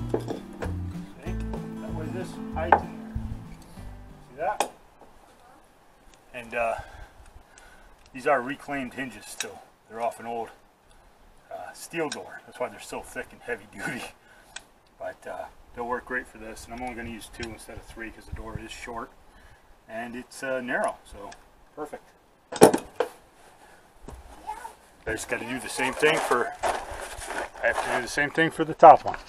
See? That way this hides in there. See that? And these are reclaimed hinges still. They're off an old steel door. That's why they're so thick and heavy duty. But they'll work great for this. And I'm only going to use 2 instead of 3 because the door is short. And it's narrow, so perfect. I just got to do the same thing for, I have to do the same thing for the top one.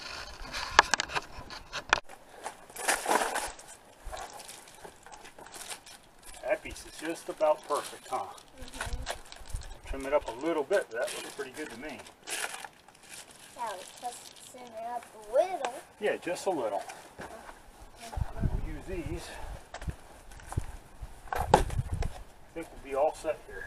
That piece is just about perfect, huh? Trim it up a little bit, but that looks pretty good to me. Yeah, just trim it up a little. Yeah, just a little. We'll use these. I think we'll be all set here.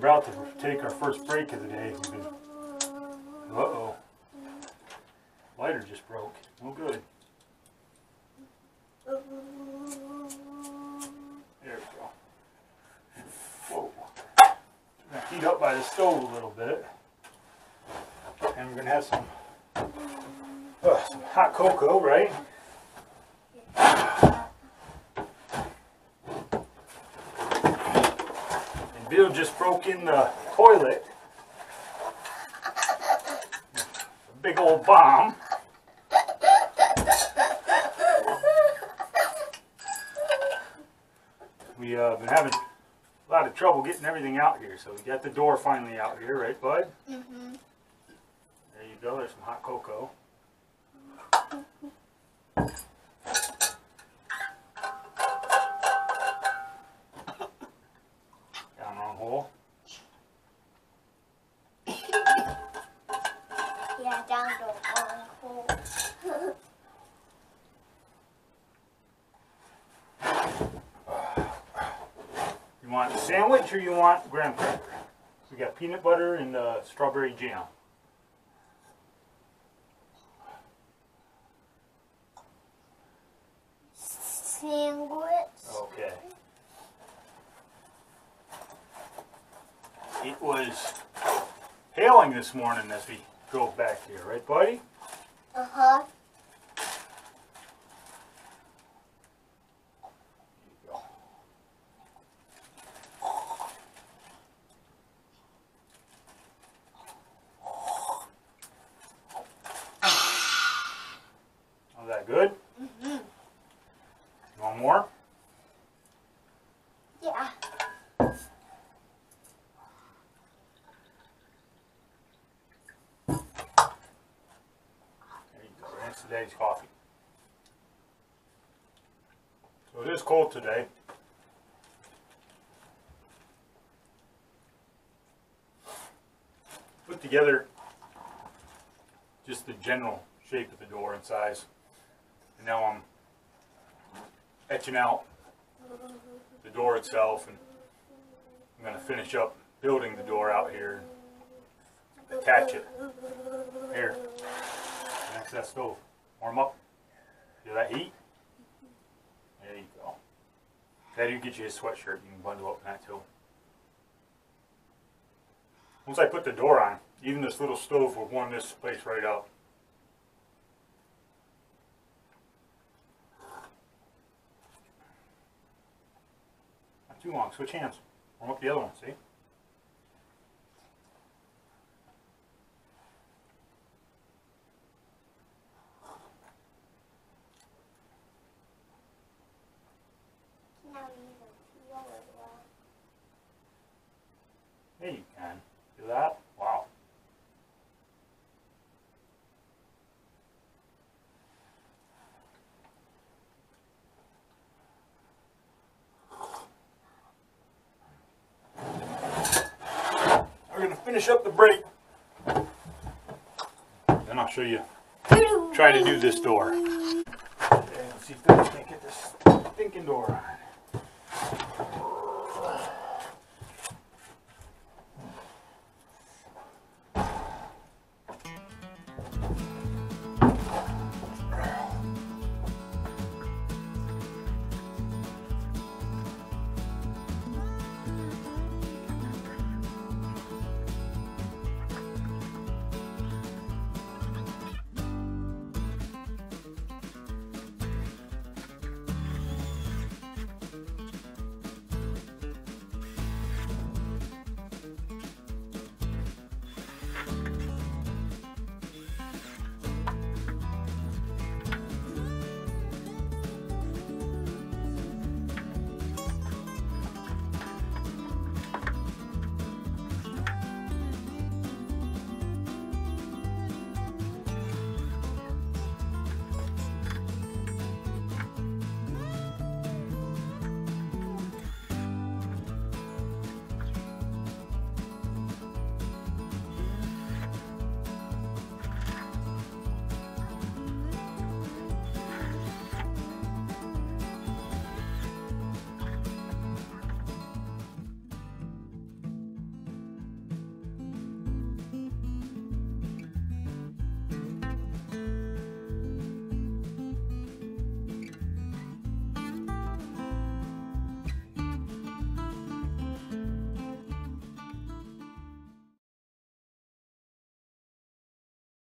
about to take our first break of the day. We've been, uh-oh. Lighter just broke. No good. There we go. Whoa. We're gonna heat up by the stove a little bit. And we're gonna have some hot cocoa, right? And Bill just broke in the toilet. A big old bomb. We've been having a lot of trouble getting everything out here, so we got the door finally out here, right, bud? Mm-hmm. There you go, there's some hot cocoa. Down wrong hole. Yeah, down the wrong hole. You want a sandwich or you want graham cracker? We got peanut butter and strawberry jam. Sandwich. Okay. It was hailing this morning as we drove back here, right, buddy? Uh-huh. Was that good? Mm-hmm. You want more? Yeah. There you go. That's today's coffee. So it is cold today. Put together just the general shape of the door and size. And now I'm etching out the door itself, and I'm going to finish up building the door out here and attach it. Here, next to that stove. Warm up. Feel that heat? There you go. Daddy will get you a sweatshirt. You can bundle up in that too. Once I put the door on, even this little stove will warm this place right up. Not too long. Switch hands. Warm up the other one, see? Now you can feel as well. Yeah, you can. Do that? Wow. We're going to finish up the break. Then I'll show you. Try to do this door. Okay, let's see if we can't get this stinking door on.